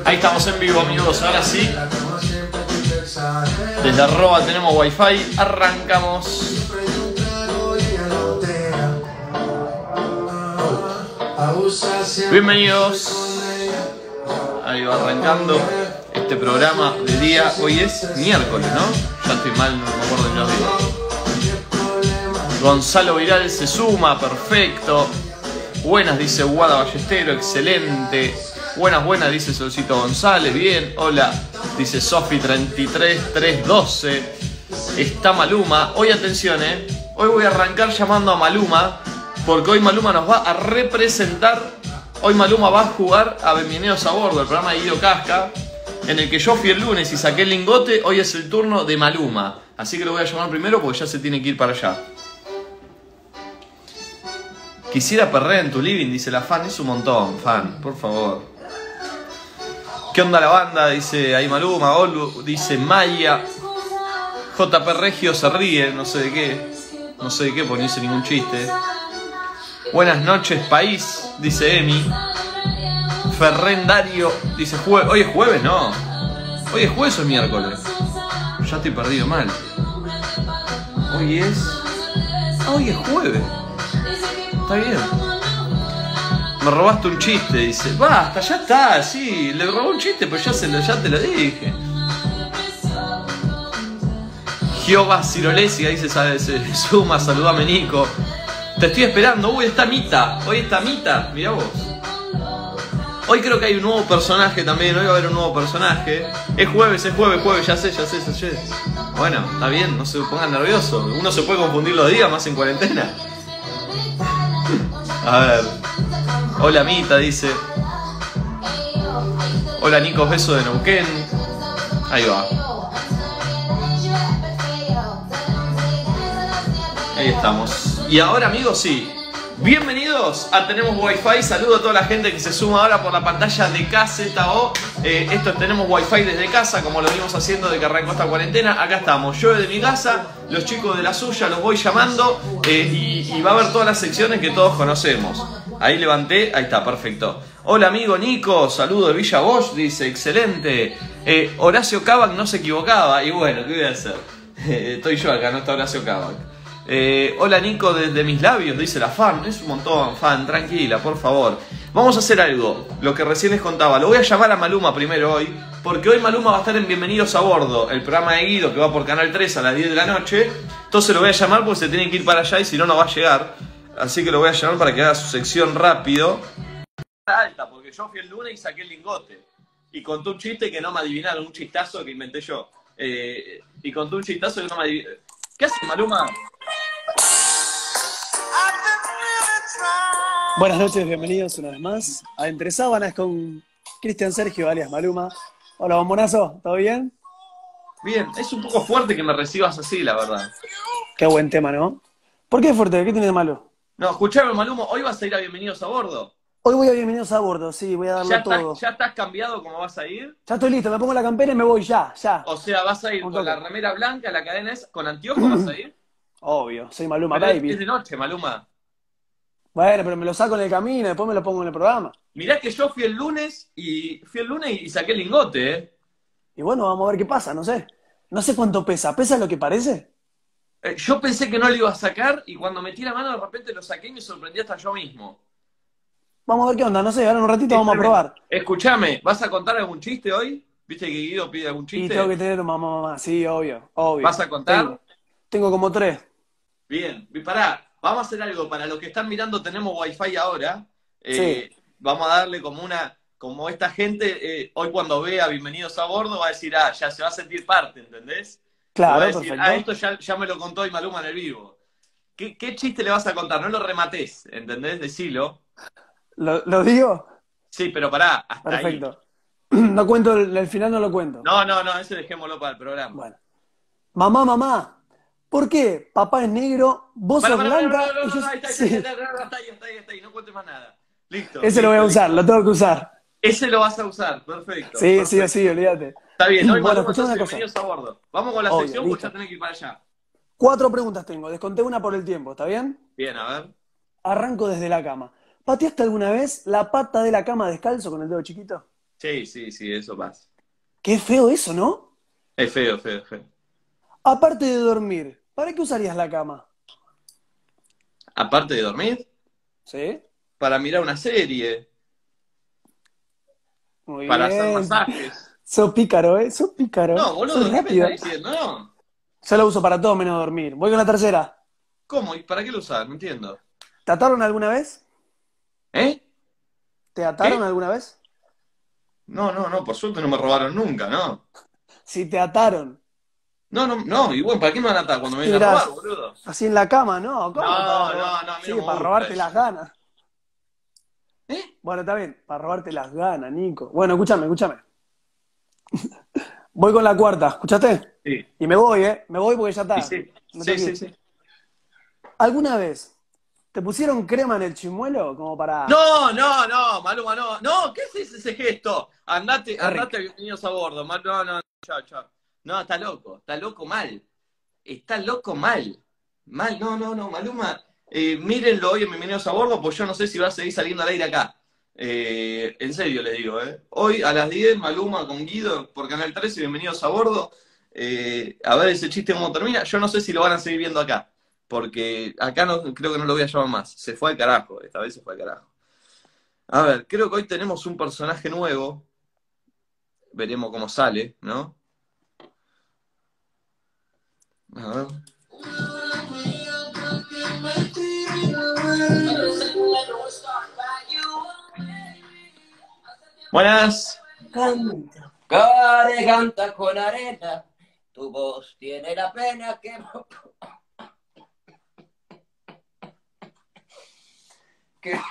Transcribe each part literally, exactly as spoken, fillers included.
Ahí estamos en vivo, amigos, ahora sí. Desde arroba tenemos wifi, arrancamos. Bienvenidos. Ahí va arrancando este programa de día. Hoy es miércoles, ¿no? Ya estoy mal, no me acuerdo de los días. Gonzalo Viral se suma, perfecto. Buenas, dice Guada Ballestero, excelente. Buenas, buenas, dice Solcito González, bien. Hola, dice Sofi treinta y tres trescientos doce. Está Maluma. Hoy, atención, eh. Hoy voy a arrancar llamando a Maluma, porque hoy Maluma nos va a representar. Hoy Maluma va a jugar a Bienvenidos a Bordo, el programa de Guido Casca, en el que yo fui el lunes y saqué el lingote. Hoy es el turno de Maluma. Así que lo voy a llamar primero porque ya se tiene que ir para allá. Quisiera perrear en tu living, dice la fan. Es un montón, fan, por favor. ¿Qué onda la banda? Dice ahí Maluma. Olu, dice Maya. J P Regio se ríe, no sé de qué. No sé de qué, porque no hice ningún chiste. Buenas noches, país, dice Emi. Ferrendario, dice jueves. ¿Hoy es jueves? No. ¿Hoy es jueves o es miércoles? Ya estoy perdido mal. Hoy es... Ah, hoy es jueves. Está bien. Me robaste un chiste, dice. Basta, ya está, sí. Le robó un chiste, pero ya, se lo, ya te lo dije. Jehová Cirolesia, dice, se, se suma, saludame Nico. Te estoy esperando. Uy, está Mita. Hoy está Mita, mirá vos. Hoy creo que hay un nuevo personaje también. Hoy va a haber un nuevo personaje. Es jueves, es jueves, jueves, ya sé, ya sé, ya sé. Bueno, está bien, no se pongan nerviosos. Uno se puede confundir los días, más en cuarentena. A ver. Hola Mita, dice. Hola Nico, beso de Neuquén. Ahí va. Ahí estamos. Y ahora, amigos, sí. Bienvenidos a Tenemos Wi-Fi. Saludo a toda la gente que se suma ahora por la pantalla de K Z O. Eh, esto es Tenemos Wi-Fi desde casa, como lo venimos haciendo desde que arrancó esta cuarentena. Acá estamos, yo desde mi casa, los chicos de la suya los voy llamando eh, y, y va a haber todas las secciones que todos conocemos. Ahí levanté, ahí está, perfecto. Hola amigo Nico, saludo de Villa Bosch, dice, excelente. Eh, Horacio Cabac no se equivocaba, y bueno, ¿qué voy a hacer? Eh, estoy yo acá, no está Horacio Cabac. Eh, hola Nico, desde mis labios, dice la fan. Es un montón, fan, tranquila, por favor. Vamos a hacer algo, lo que recién les contaba. Lo voy a llamar a Maluma primero hoy, porque hoy Maluma va a estar en Bienvenidos a Bordo, el programa de Guido que va por Canal tres a las diez de la noche. Entonces lo voy a llamar porque se tiene que ir para allá y si no, no va a llegar. Así que lo voy a llamar para que haga su sección rápido. Alta, porque yo fui el lunes y saqué el lingote. Y conté un chiste que no me adivinaron, un chistazo que inventé yo. Eh, y conté un chistazo que no me adivinaron. ¿Qué hace Maluma? Buenas noches, bienvenidos una vez más a Entre Sábanas con Cristian Sergio, alias Maluma. Hola, bombonazo, ¿todo bien? Bien, es un poco fuerte que me recibas así, la verdad. Qué buen tema, ¿no? ¿Por qué es fuerte? ¿Qué tiene de malo? No, escuchame, Maluma, hoy vas a ir a Bienvenidos a Bordo. Hoy voy a Bienvenidos a Bordo, sí, voy a darlo ¿Ya todo. Estás, ¿Ya estás cambiado cómo vas a ir? Ya estoy listo, me pongo la campera y me voy ya, ya. O sea, vas a ir con, con la remera blanca, la cadena es, ¿con anteojos vas a ir? Obvio, soy Maluma, pero baby. Es de noche, Maluma. Bueno, pero me lo saco en el camino, después me lo pongo en el programa. Mirá que yo fui el lunes y fui el lunes y saqué el lingote, ¿eh? Y bueno, vamos a ver qué pasa, no sé. No sé cuánto pesa, ¿pesa lo que parece? Eh, yo pensé que no lo iba a sacar y cuando metí la mano de repente lo saqué y me sorprendí hasta yo mismo. Vamos a ver qué onda, no sé, ahora en un ratito vamos a probar. Escuchame, ¿vas a contar algún chiste hoy? ¿Viste que Guido pide algún chiste? Y tengo que tener mamá, mamá, sí, obvio, obvio. ¿Vas a contar? Tengo, tengo como tres. Bien, pará, vamos a hacer algo. Para los que están mirando, tenemos wifi ahora. Eh, sí. Vamos a darle como una, como esta gente, eh, hoy cuando vea Bienvenidos a Bordo va a decir, ah, ya se va a sentir parte, ¿entendés? Claro, va a decir, perfecto. ah, esto ya, ya me lo contó y Maluma en el vivo. ¿Qué, ¿Qué chiste le vas a contar? No lo rematés, ¿entendés? Decilo. ¿Lo, ¿Lo digo? Sí, pero pará, hasta perfecto. Ahí. No cuento, el, el final no lo cuento. No, no, no, ese dejémoslo para el programa. Bueno. Mamá, mamá, ¿por qué papá es negro, vos sos blanca? Ahí está, ahí está, ahí está, ahí está, no cuentes más nada. Listo. Ese listo, lo voy a listo. usar, lo tengo que usar. Ese lo vas a usar, perfecto. Sí, perfecto. sí, sí, olvídate. Está bien, hoy bueno, Maluma, una cosa. Bienvenidos a Bordo. Vamos con la Obvio, sección listo. porque ya tenés que ir para allá. Cuatro preguntas tengo, desconté una por el tiempo, ¿está bien? Bien, a ver. Arranco desde la cama. ¿Pateaste alguna vez la pata de la cama descalzo con el dedo chiquito? Sí, sí, sí, eso pasa. Qué feo eso, ¿no? Es feo, feo, feo. Aparte de dormir, ¿para qué usarías la cama? Aparte de dormir, ¿Sí? para mirar una serie, Muy para hacer bien. masajes. Sos pícaro, ¿eh? Sos pícaro. No, Sos boludo, ¿qué me estás rápido. diciendo? No. Yo la uso para todo menos dormir. Voy con la tercera. ¿Cómo? ¿Y para qué lo usas? No entiendo. ¿Te ataron alguna vez? ¿Eh? ¿Te ataron ¿Qué? alguna vez? No, no, no, por suerte no me robaron nunca, ¿no? Si te ataron. No, no, no, y bueno, ¿para qué me van a atar cuando me Y vienen a robar, dirás, boludo? así en la cama, ¿no? ¿Cómo para No, robar? no, no, a mí no Sí, me para gusta robarte las eso. ganas. ¿Eh? Bueno, está bien, para robarte las ganas, Nico. Bueno, escúchame, escúchame. Voy con la cuarta, ¿escuchaste? Sí. Y me voy, ¿eh? Me voy porque ya Y está. sí, Me tengo sí, que sí, ir. sí. ¿Alguna vez te pusieron crema en el chimuelo como para... No, no, no, Maluma, no. No, ¿qué es ese gesto? Andate, Qué rico. andate, bienvenidos a bordo. Mal- No, no, chao, chao. No, está loco, está loco mal. Está loco mal. Mal, no, no, no, Maluma. Eh, mírenlo hoy en Bienvenidos a bordo, pues yo no sé si va a seguir saliendo al aire acá. Eh, en serio les digo, ¿eh? Hoy a las diez, Maluma con Guido por Canal trece, Bienvenidos a bordo. Eh, a ver ese chiste cómo termina. Yo no sé si lo van a seguir viendo acá, porque acá no, creo que no lo voy a llamar más. Se fue al carajo, esta vez se fue al carajo. A ver, creo que hoy tenemos un personaje nuevo. Veremos cómo sale, ¿no? A ver. Buenas. Canta, care, canta con arena, tu voz tiene la pena que... que...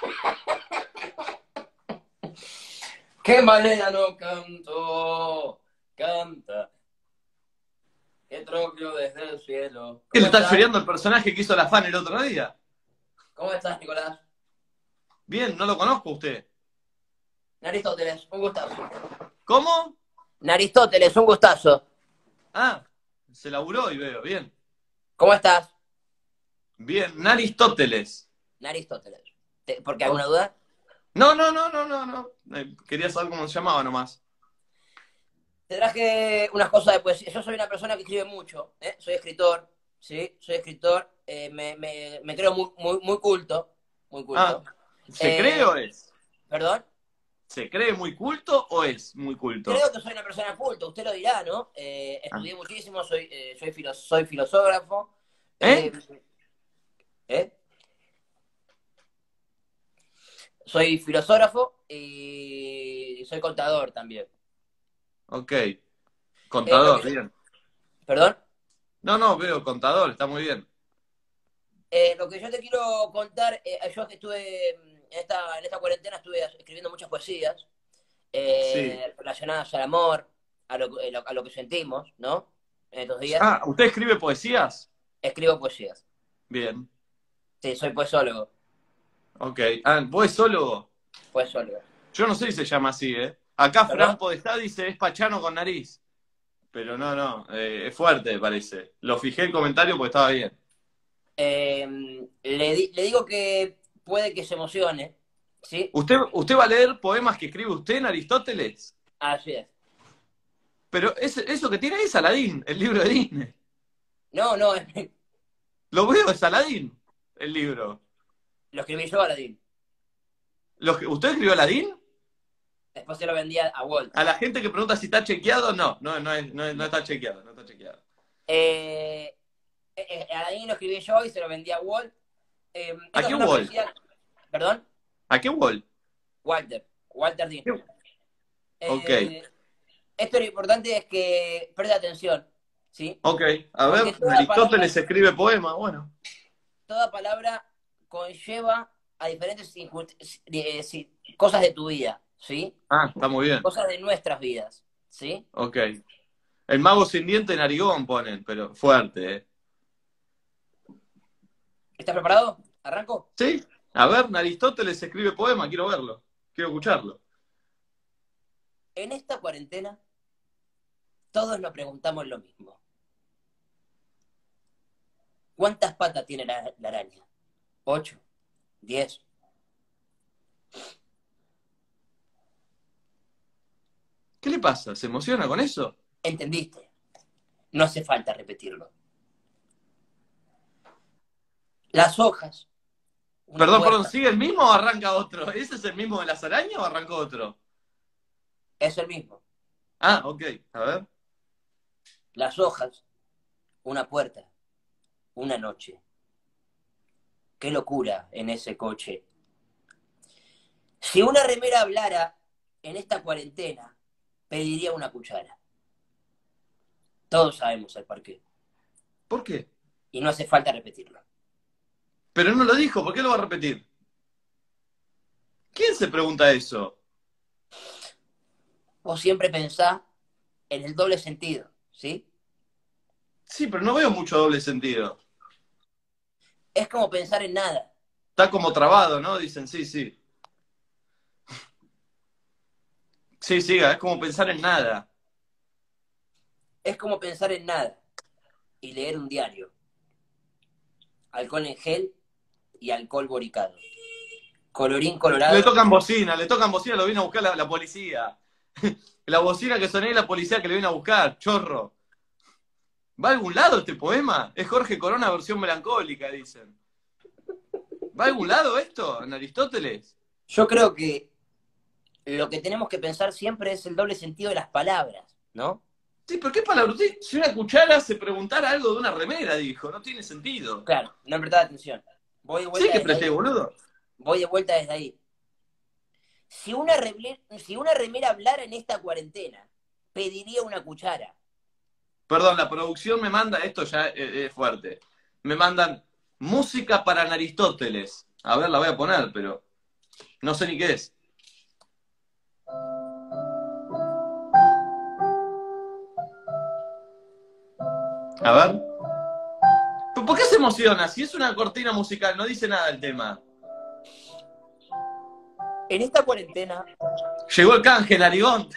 ¡Qué manera no canto! Canta, que tropio desde el cielo. ¿Qué ¿Cómo le está estás? lloreando el personaje que hizo la fan el otro día? ¿Cómo estás, Nicolás? Bien, no lo conozco a usted. Aristóteles, un gustazo. ¿Cómo? Aristóteles, un gustazo. Ah, se laburó y veo, bien. ¿Cómo estás? Bien, Aristóteles. Aristóteles. ¿Por qué alguna duda? No, no, no, no, no, no. Eh, quería saber cómo se llamaba nomás. Te traje unas cosas de poesía. Yo soy una persona que escribe mucho, ¿eh? Soy escritor, ¿sí? Soy escritor, eh, me, me, me, creo muy, muy, muy culto, muy Ah, culto. ¿se Eh, cree o es? ¿Perdón? ¿Se cree muy culto o es muy culto? Creo que soy una persona culta, usted lo dirá, ¿no? Eh, Ah. estudié muchísimo, soy, eh, soy, filo, soy filosógrafo. ¿Eh? Eh, ¿eh? Soy filosógrafo y soy contador también. Ok. Eh, lo Contador, que yo, bien. ¿Perdón? No, no, veo contador, está muy bien. Eh, lo que yo te quiero contar, eh, yo que estuve en esta, en esta cuarentena, estuve escribiendo muchas poesías Sí. eh, relacionadas al amor, a lo, eh, a lo que sentimos, ¿no? En estos días. Ah, ¿usted escribe poesías? Escribo poesías. Bien. Sí, soy poesólogo. Ok. Ah, ¿vos es solo? Poesólogo. Yo no sé si se llama así, ¿eh? Acá Fran ¿Perdón? Podestá dice es pachano con nariz. Pero no, no, eh, es fuerte, me parece. Lo fijé el comentario porque estaba bien. Eh, le, di, le digo que puede que se emocione, ¿sí? ¿Usted, ¿Usted va a leer poemas que escribe usted en Aristóteles? Así es. Pero ese- eso que tiene ahí es Aladín, el libro de Disney. No, no, Lo veo, es Aladín, el libro. lo escribí yo, Aladín. Lo que- ¿Usted escribió Aladín? Después se lo vendía a Walt. A la gente que pregunta si está chequeado, no, no, no, es- no, es- no está chequeado, no está chequeado. Eh, eh, eh, Aladín lo escribí yo y se lo vendía a Walt. Eh, ¿A esta es qué una Wall? poesía... ¿Perdón? ¿A qué Wall? Walter. Walter Disney. Ok, Eh, esto lo importante es que preste atención, ¿sí? ok. A Porque ver, toda palabra, Aristóteles escribe poema, bueno. toda palabra conlleva a diferentes injust- eh, sí, cosas de tu vida, ¿sí? Ah, está muy bien. Cosas de nuestras vidas, ¿sí? Ok. El mago sin diente en Arigón ponen, pero fuerte, ¿eh? ¿Estás preparado? ¿Arranco? ¿Sí? A ver, Aristóteles escribe poema, quiero verlo. Quiero escucharlo. En esta cuarentena, todos nos preguntamos lo mismo. ¿Cuántas patas tiene la, la araña? ¿Ocho? ¿Diez? qué pasa? ¿Se emociona con eso? ¿Entendiste? No hace falta repetirlo. Las hojas. Perdón, puerta. perdón, ¿sigue el mismo o arranca otro? ¿Ese es el mismo de las arañas o arrancó otro? Es el mismo. Ah, ok, a ver. Las hojas, una puerta, una noche. Qué locura en ese coche. Si una remera hablara en esta cuarentena, pediría una cuchara. Todos sabemos el por qué. ¿Por qué? Y no hace falta repetirlo. Pero no lo dijo, ¿por qué lo va a repetir? ¿Quién se pregunta eso? Vos siempre pensás en el doble sentido, ¿sí? Sí, pero no veo mucho doble sentido. Es como pensar en nada. Está como trabado, ¿no? Dicen, sí, sí. Sí, siga, es como pensar en nada. Es como pensar en nada y leer un diario. Alcohol en gel y alcohol boricado. Colorín colorado. Le tocan bocina, le tocan bocina, lo viene a buscar la, la policía. La bocina que soné es la policía que le viene a buscar, chorro. ¿Va a algún lado este poema? Es Jorge Corona versión melancólica, dicen. ¿Va a algún lado esto, en Aristóteles? Yo creo que lo que tenemos que pensar siempre es el doble sentido de las palabras, ¿no? Sí, pero ¿qué palabra? Si una cuchara se preguntara algo de una remera, dijo, no tiene sentido. Claro, no prestaba atención. Voy de vuelta sí que presté, ahí. Boludo. Voy de vuelta desde ahí. Si una, remera, si una remera hablara en esta cuarentena, pediría una cuchara. Perdón, la producción me manda, esto ya es fuerte, me mandan música para Aristóteles. A ver, la voy a poner, pero no sé ni qué es. A ver. ¿Por qué se emociona? Si es una cortina musical, no dice nada del tema. En esta cuarentena... Llegó el canje, narigón.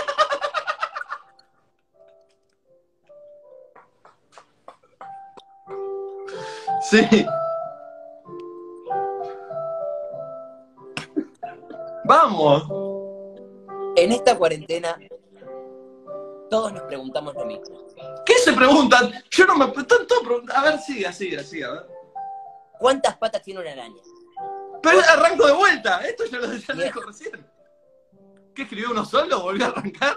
Sí. Vamos. En esta cuarentena, todos nos preguntamos lo mismo. ¿Qué se preguntan? Yo no me... Están todos preguntando. A ver, siga, siga, siga, a ver. ¿Cuántas patas tiene una araña? Pero arranco de vuelta. Esto ya lo, ya lo dijo recién. ¿Qué escribió uno solo? ¿Volvió a arrancar?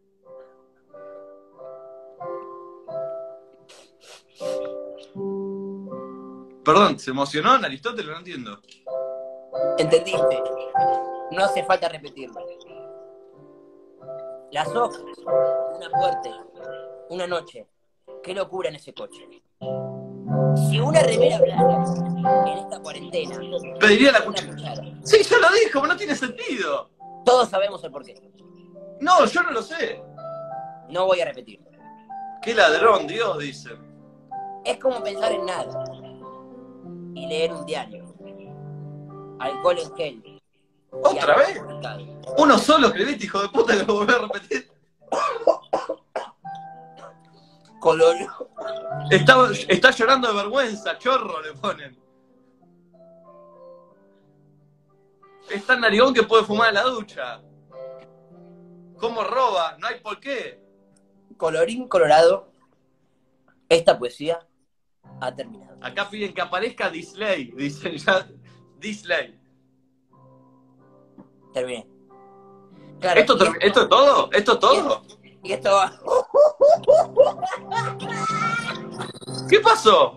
Perdón, ¿se emocionó en Aristóteles? No entiendo. ¿Entendiste? No hace falta repetirlo. Las hojas, una puerta, una noche. Qué locura en ese coche. Si una remera blanca en esta cuarentena... Pediría la cuchara. cuchara. Sí, ya lo dijo, pero no tiene sentido. Todos sabemos el porqué. No, yo no lo sé. No voy a repetirlo. Qué ladrón, Dios, dicen. Es como pensar en nada y leer un diario. Alcohol en gel. ¿Otra vez? Uno solo escribiste, hijo de puta, que lo volví a repetir. Color. Está, está llorando de vergüenza, chorro, le ponen. Es tan narigón que puede fumar en la ducha. ¿Cómo roba? No hay por qué. Colorín colorado, esta poesía ha terminado. Acá piden que aparezca Disley, dicen ya. Disley. Terminé. Claro, ¿Esto, esto, ¿Esto es todo? ¿Esto es todo? Y esto va. ¿Qué pasó?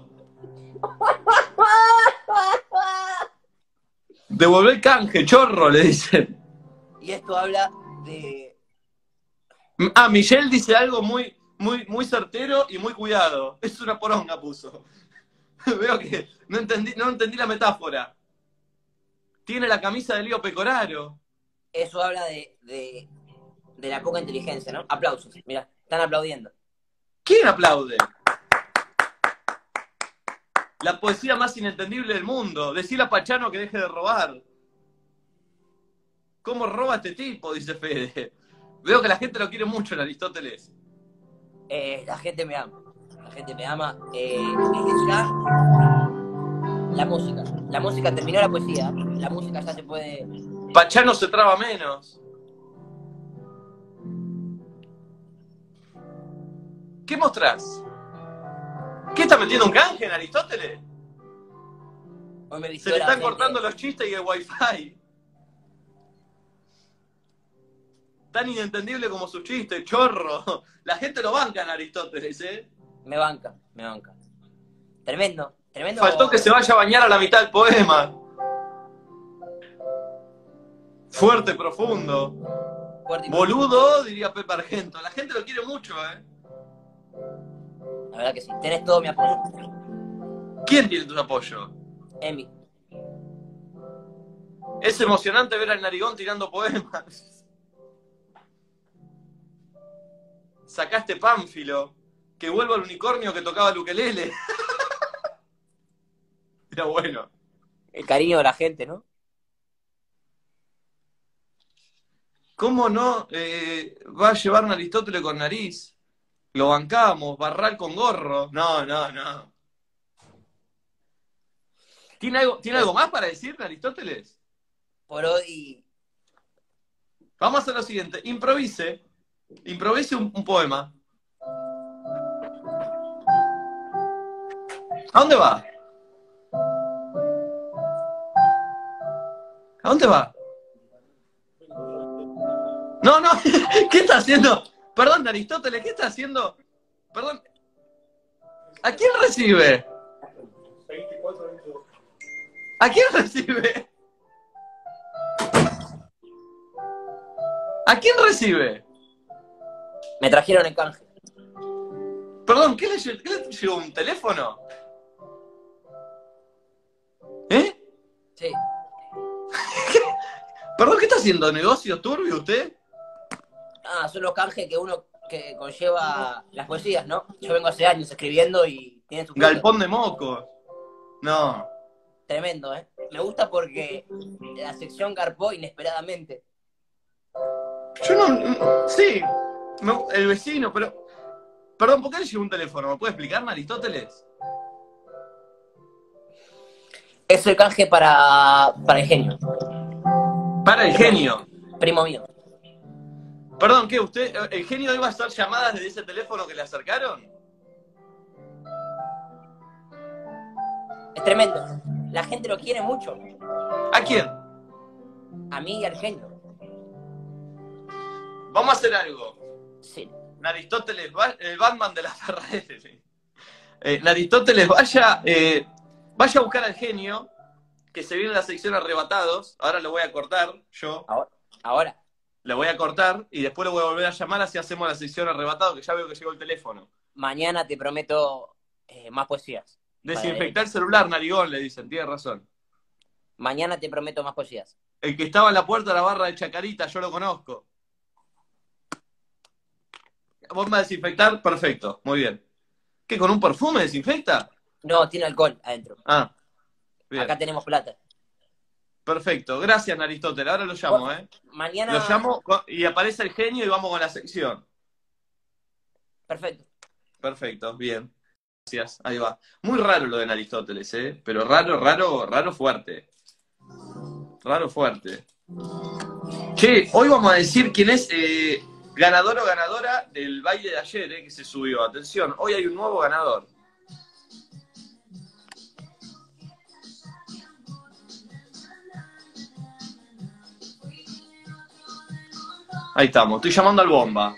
Devolvé el canje, chorro, le dicen. Y esto habla de... Ah, Michelle dice algo muy, muy, muy certero y muy cuidado. Es una poronga, puso. Veo que no entendí, no entendí la metáfora. Tiene la camisa de Lío Pecoraro. Eso habla de, de, de la poca inteligencia, ¿no? Aplausos, mira, están aplaudiendo. ¿Quién aplaude? La poesía más inentendible del mundo. Decile a Pachano que deje de robar. ¿Cómo roba este tipo? Dice Fede. Veo que la gente lo quiere mucho en Aristóteles. Eh, la gente me ama. La gente me ama. Eh, desde ya, la música. La música terminó la poesía. La música ya se puede... Pachano se traba menos. ¿Qué mostrás? ¿Qué está metiendo un canje en Aristóteles? Hoy me Se vistió le la están gente. cortando los chistes y el wifi. Tan inentendible como sus chistes, chorro. La gente lo banca en Aristóteles, ¿eh? Me banca, me banca. Tremendo, tremendo. Faltó que se vaya a bañar a la mitad del poema. Fuerte, profundo. Fuerte y Boludo, diría Pepe Argento. La gente lo quiere mucho, ¿eh? profundo. La verdad que sí. Tenés todo mi apoyo. ¿Quién tiene tu apoyo? Emi. Es emocionante ver al narigón tirando poemas. Sacaste Pánfilo. Que vuelva el unicornio que tocaba el ukelele. Era bueno. El cariño de la gente, ¿no? ¿Cómo no eh, va a llevar a Aristóteles con nariz? Lo bancamos, Barral con gorro. No, no, no. ¿Tiene algo, ¿tiene algo más para decir Aristóteles? Por hoy. Vamos a hacer lo siguiente. Improvise. Improvise un, un poema. ¿A dónde va? ¿A dónde va? No, no, ¿qué está haciendo? Perdón, Aristóteles, ¿qué está haciendo? Perdón. ¿A quién recibe? ¿A quién recibe? ¿A quién recibe? Me trajeron el canje. Perdón, ¿qué le, lle- qué le llegó? ¿Un teléfono? ¿Eh? Sí. Perdón, ¿qué está haciendo? ¿Negocios turbio usted? Ah, son los canjes que uno que conlleva las poesías, ¿no? Yo vengo hace años escribiendo y tiene su fruto. Galpón de mocos. No. Tremendo, ¿eh? Me gusta porque la sección garpó inesperadamente. Yo no... Sí, me- el vecino, pero... Perdón, ¿por qué le llegó un teléfono? ¿Me puede explicar, Aristóteles? Es el canje para, para el genio. Para el genio. Primo mío. Perdón, ¿qué? ¿Usted, el genio iba a hacer llamadas desde ese teléfono que le acercaron? Es tremendo. La gente lo quiere mucho. ¿A quién? A mí y al genio. Vamos a hacer algo. Sí. Aristóteles, va- el Batman de la Ferrari. Eh, Aristóteles, vaya, eh, vaya a buscar al genio, que se viene en la sección Arrebatados. Ahora lo voy a cortar, yo. Ahora. Ahora. Le voy a cortar y después lo voy a volver a llamar así hacemos la sección Arrebatado, que ya veo que llegó el teléfono. Mañana te prometo eh, más poesías. Desinfectar el celular, narigón, le dicen, tiene razón. Mañana te prometo más poesías. El que estaba en la puerta de la barra de Chacarita, yo lo conozco. Bomba a desinfectar, perfecto, muy bien. ¿Qué, con un perfume desinfecta? No, tiene alcohol adentro. Ah, bien. Acá tenemos plata. Perfecto, gracias Aristóteles, ahora lo llamo, ¿eh? Mañana. Lo llamo y aparece el genio y vamos con la sección. Perfecto. Perfecto, bien. Gracias, ahí va. Muy raro lo de Aristóteles, ¿eh? Pero raro, raro, raro fuerte. Raro fuerte. Che, hoy vamos a decir quién es eh, ganador o ganadora del baile de ayer, ¿eh? Que se subió. Atención, hoy hay un nuevo ganador. Ahí estamos, estoy llamando al bomba.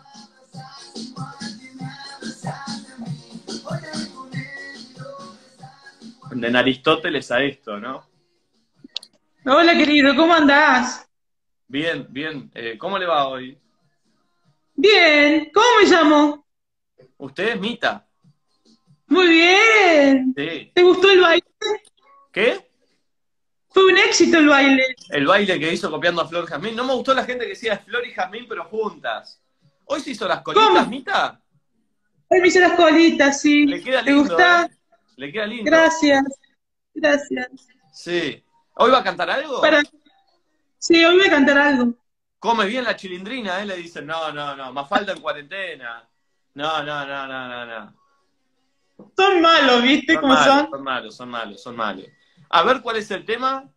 De Aristóteles a esto, ¿no? Hola, querido, ¿cómo andás? Bien, bien. Eh, ¿cómo le va hoy? Bien, ¿cómo me llamo? ¿Usted es Mita? Muy bien. Sí. ¿Te gustó el baile? ¿Qué? Fue un éxito el baile. El baile que hizo copiando a Flor Jazmín. No me gustó la gente que decía Flor y Jazmín, pero juntas. ¿Hoy se hizo las colitas, ¿Cómo? Mita? Hoy me hice las colitas, sí. Le queda ¿Te lindo, gusta? ¿eh? Le queda lindo. Gracias. Gracias. Sí. ¿Hoy va a cantar algo? Para... Sí, hoy voy a cantar algo. Come bien la chilindrina, ¿eh? Le dicen, no, no, no, más falta en cuarentena. No, no, no, no, no, no. Son malos, ¿viste Son cómo malos, son? son malos, son malos, son malos. A ver, ¿cuál es el tema?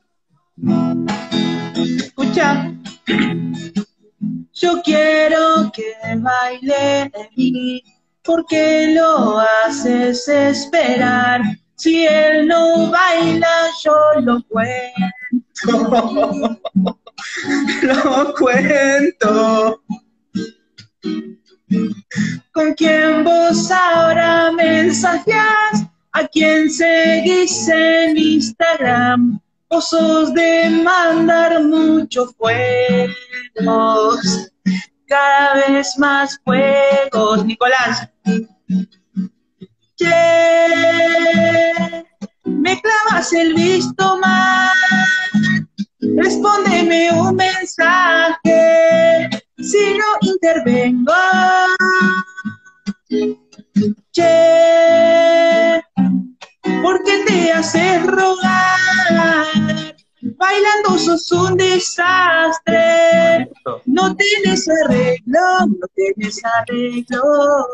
Escucha. Yo quiero que baile. ¿Y por qué lo haces esperar? Si él no baila, yo lo cuento. Lo cuento. ¿Con quién vos ahora mensajeás? ¿A quién seguís en Instagram? Vos sos de mandar muchos juegos, cada vez más juegos. Nicolás. Che, me clavas el visto mal. Respóndeme un mensaje, si no intervengo. Che, ¿por qué te haces rogar? Bailando sos un desastre. No tienes arreglo, no tienes arreglo.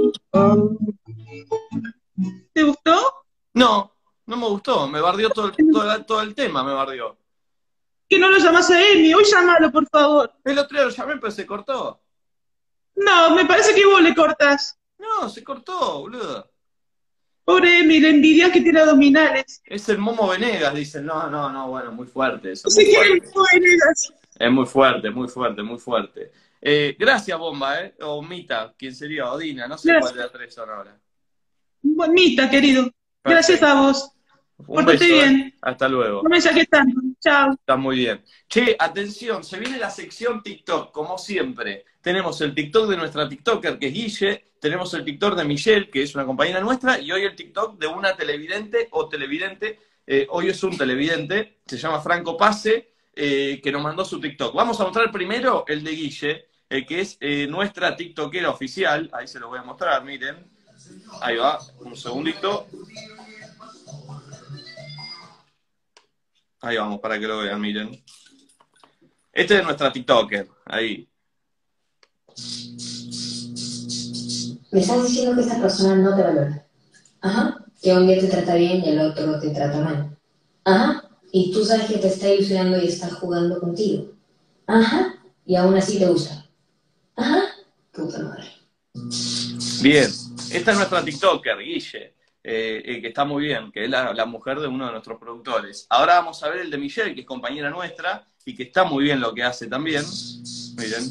¿Te gustó? No, no me gustó, me bardeó todo el, todo, el- todo el tema, me bardeó. Que no lo llamas a Emi, hoy llámalo, por favor. El otro día lo llamé, pero se cortó. No, me parece que vos le cortás. No, se cortó, boludo. Pobre Emi, la envidia que tiene abdominales. Es el Momo Venegas, dicen. No, no, no, bueno, muy fuerte eso. No Muy sé qué fuerte. Venegas. Es muy fuerte, muy fuerte, muy fuerte. Eh, gracias, Bomba, ¿eh? O Mita, ¿quién sería? Odina, no sé Gracias. cuál de las tres son ahora. Bonita, querido. Gracias Perfecto. a vos. Un Pórtate beso, bien. ¿eh? Hasta luego. No me saques tanto. Chao. Está muy bien. Che, atención, se viene la sección TikTok, como siempre. Tenemos el TikTok de nuestra TikToker, que es Guille, tenemos el TikTok de Michelle, que es una compañera nuestra, y hoy el TikTok de una televidente o televidente, eh, hoy es un televidente, se llama Franco Pase, eh, que nos mandó su TikTok. Vamos a mostrar primero el de Guille, eh, que es eh, nuestra TikTokera oficial. Ahí se lo voy a mostrar, miren. Ahí va, un segundito. Ahí vamos, para que lo vean, miren. Este es nuestra TikToker, ahí. Me estás diciendo que esa persona no te valora. Ajá. Que un día te trata bien y el otro te trata mal. Ajá. Y tú sabes que te está ilusionando y está jugando contigo. Ajá. Y aún así te gusta. Ajá. Puta madre. Bien, esta es nuestra TikToker, Guille, eh, eh, que está muy bien, que es la, la mujer de uno de nuestros productores. Ahora vamos a ver el de Michelle, que es compañera nuestra, y que está muy bien lo que hace también. Miren.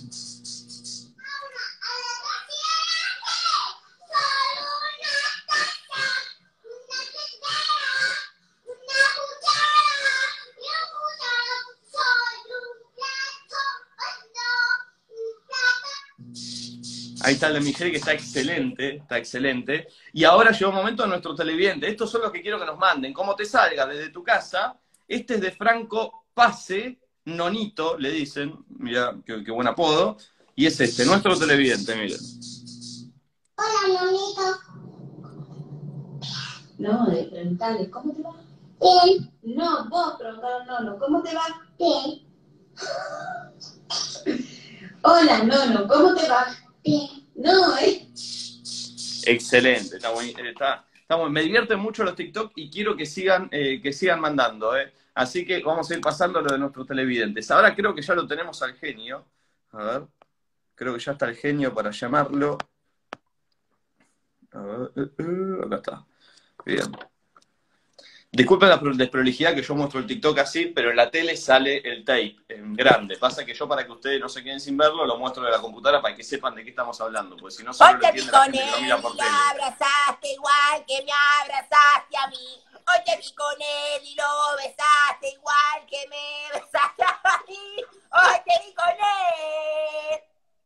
Ahí está el de Michelle, que está excelente, está excelente. Y ahora llegó un momento de nuestro televidente. Estos son los que quiero que nos manden. Como te salga desde tu casa, este es de Franco Pase, Nonito, le dicen. Mira, qué, qué buen apodo. Y es este, nuestro televidente, miren. Hola, Nonito. No, de preguntarle, ¿cómo te va? Bien, No, vos preguntaron, Nono, ¿cómo te va? bien, Hola, Nono, ¿cómo te va? bien. No, ¿eh? Excelente, está muy, está, está muy- me divierten mucho los TikTok y quiero que sigan, eh, que sigan mandando, ¿eh? Así que vamos a ir pasando a lo de nuestros televidentes. Ahora creo que ya lo tenemos al genio. A ver, creo que ya está el genio para llamarlo. A ver, eh, eh, acá está. Bien. Disculpen la pro- desprolijidad que yo muestro el TikTok así, pero en la tele sale el tape en grande. Pasa que yo, para que ustedes no se queden sin verlo, lo muestro de la computadora para que sepan de qué estamos hablando, porque si no, solo Hoy lo te vi entiende la con gente que lo él mira y por lo tele. abrazaste igual que me abrazaste a mí. Hoy te vi con él y lo besaste igual que me besaste a mí. Hoy te vi con él.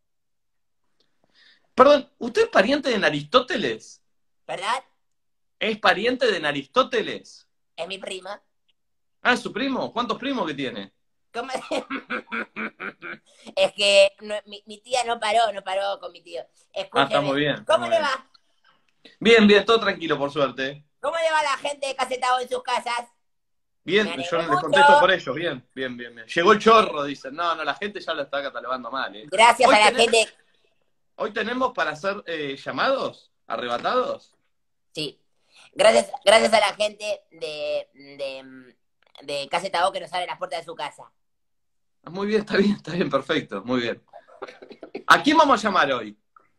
Perdón, ¿usted es pariente de Aristóteles? ¿Verdad? ¿Es pariente de Aristóteles? Es mi prima. Ah, ¿es su primo? ¿Cuántos primos que tiene? ¿Cómo? Es que no- mi, mi tía no paró, no paró con mi tío. Ah, Escúcheme. está muy bien. está ¿Cómo muy le bien. va? Bien, bien, todo tranquilo, por suerte. ¿Cómo le va a la gente de Casetado en sus casas? Bien, Me alegro yo les mucho. contesto por ellos. Bien, bien, bien, bien. Llegó el chorro, dicen. No, no, la gente ya lo está catalogando mal, ¿eh? Gracias Hoy a la tenemos- gente. Hoy tenemos para hacer eh, llamados, arrebatados. Sí. Gracias, gracias a la gente de, de, de Casetado que nos abre las puertas de su casa. Ah, muy bien, está bien, está bien, perfecto, muy bien. ¿A quién vamos a llamar hoy?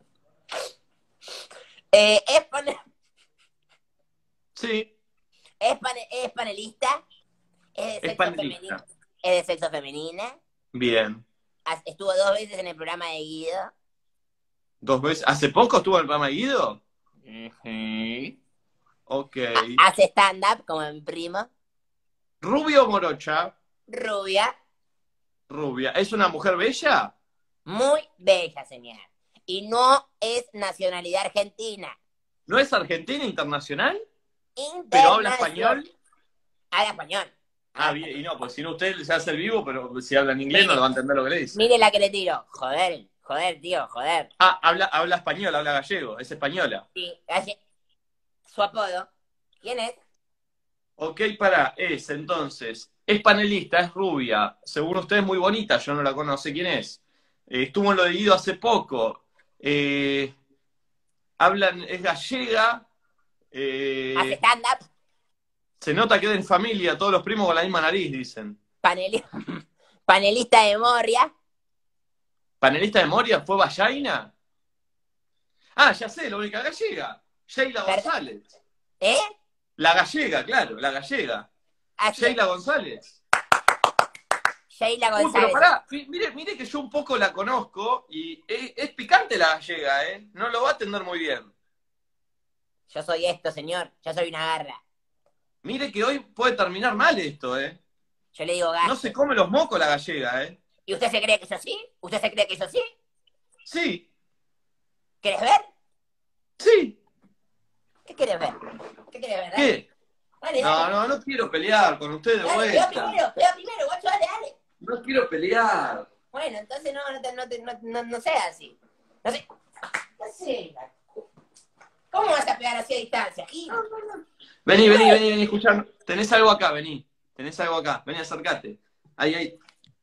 Eh, ¿es, pane- Sí, es, pane- es panelista? ¿Es de es sexo panelista. femenino? ¿Es de sexo femenina? Bien. Has- Estuvo dos veces en el programa de Guido. ¿Dos veces? ¿Hace poco estuvo en el programa de Guido? Ujú. Ok. Hace stand-up como mi primo. ¿Rubio o morocha? Rubia. Rubia. ¿Es una mujer bella? Muy bella, señor. Y no es nacionalidad argentina. ¿No es argentina internacional? ¿Pero Internacional. habla español? Habla español. Ah, bien, y no, pues si no usted se hace el vivo, pero si habla en inglés no lo va a entender lo que le dice. Mire la que le tiro. Joder, joder, tío, joder. Ah, habla, habla español, habla gallego, es española. Sí, hace- su apodo. ¿Quién es? Ok, para, es entonces, es panelista, es rubia, según usted es muy bonita, yo no la conozco, quién es. Eh, estuvo en lo de Guido hace poco. Eh, hablan, es gallega. eh, Hace stand-up. se nota que es en familia, todos los primos con la misma nariz, dicen. Paneli- Panelista de Moria. ¿Panelista de Moria fue Vallaina? Ah, ya sé, la única gallega. Sheila Perdón. González. ¿Eh? La gallega, claro, la gallega. Hace Sheila González. Sheila Uy, González. pero pará, mi- mire, mire que yo un poco la conozco y es, es picante la gallega, ¿eh? No lo va a atender muy bien. Yo soy esto, señor. Yo soy una garra. Mire que hoy puede terminar mal esto, ¿eh? Yo le digo garra. No se come los mocos la gallega, ¿eh? ¿Y usted se cree que eso sí? ¿Usted se cree que eso sí? Sí, ¿Quieres ver? sí. ¿Qué quieres ver? ¿Qué quieres ver? Dale. ¿Qué? Dale, No, dale. no, no quiero pelear con usted de Dale, pega vuelta. primero, pega primero, guacho, dale, dale. No quiero pelear. Bueno, entonces no, no, te- no, te- no, no, no sea así. No sé. No sé. ¿Cómo vas a pegar así a distancia, Gil? Vení, vení, vení, vení, escuchar. Tenés algo acá, vení. Tenés algo acá. Vení, acércate. Ahí, ahí.